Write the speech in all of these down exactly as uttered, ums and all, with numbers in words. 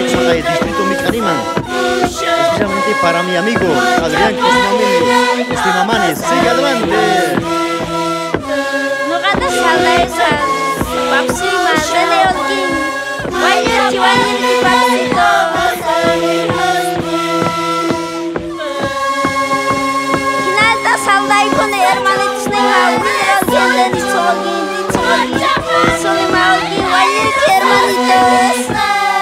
Saga de Distrito Micarimán, especialmente para mi amigo Adrián Cosmamini, Estimamanes. Sigue adelante. No ganas a esa, papsima, de Leoquín, guayar, chihuahua, y papsito. Quinalta salda y con hermanitos, ni mal, alguien de Tzogin, de Tzogin, soy mal, y guayar, hermanitos.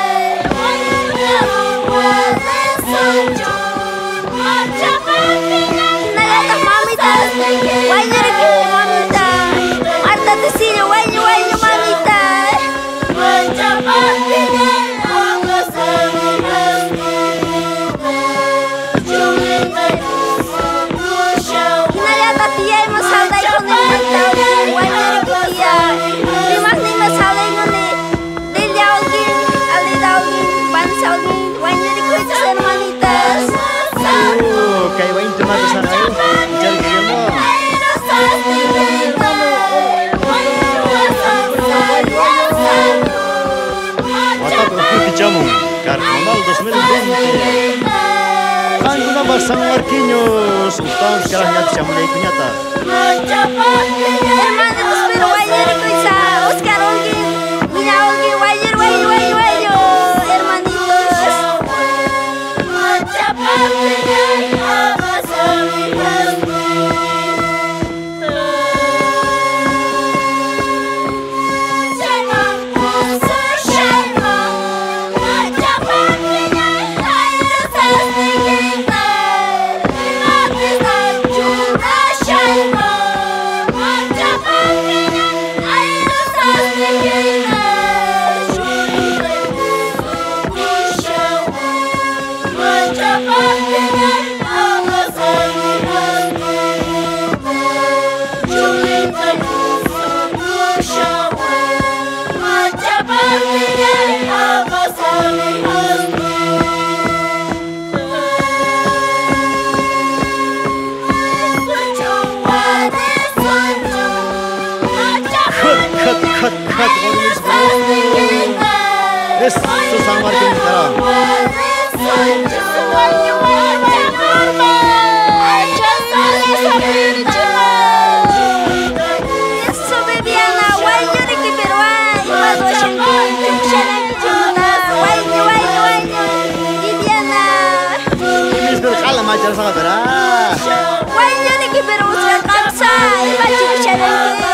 Carnaval dos mil veinte. Kanguna basang marquinhos, utang sekarang nyata siapa mulai kunyata. Hermanos, pero guayar coisa, Oscar Olgin, mira Olgin, guayar, guayar, guayar, guayar, hermanitos. Eso sama marquinhos sekarang. Macam sangat berat. Wah, jadi kita berusaha kaksa, ibu cakap